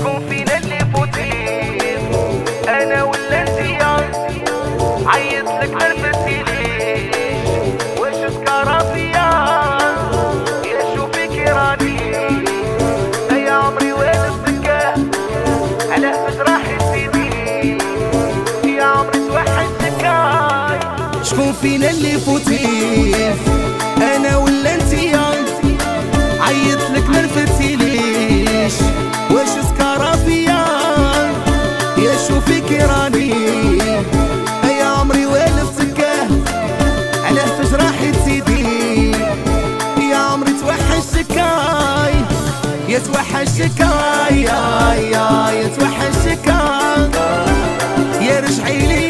شكون فينا اللي فوتين انا ولا انتيا؟ عيطلك ما نفتيليش واش سكارة فيا يا شوفيك راني يا عمري وين السكة علاه باش راح تسيبيني يا عمري توحش سكاي. شكون فينا اللي فوتين انا ولا انتيا؟ عيطلك ما نفتيليش واش سكارة فيا يا شوفيك راني يا عمري وين السكة علاه فاش راح تزيدي يا عمري توحش سكاي يا توحش سكاي يا توحش سكاي يا رجعي لي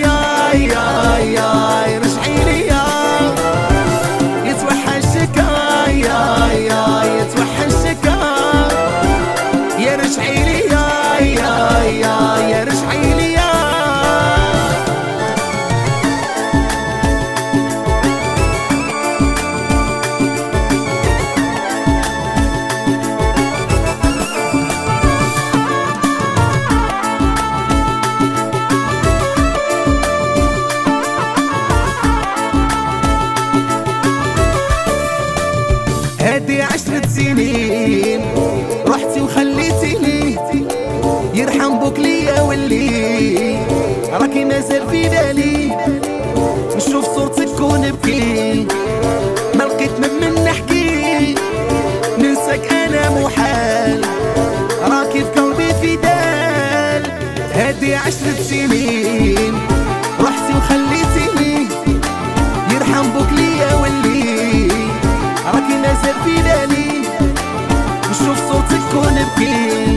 يا رجعي لي يا توحش سكاي يا توحش سكاي يا رجعي لي يا رجعي لي. هادي 10 سنين رحتي وخليتيني يرحم بوك ليا واللي راكي مازال في بالي نشوف صورتك ونبكي ما لقيت من نحكي ننساك انا محال راكي في قلبي في دال. هادي 10 سنين رحتي وخليتيني يرحم بوك ليا واللي راكي مازال في بالي نشوف صورتك ونبكي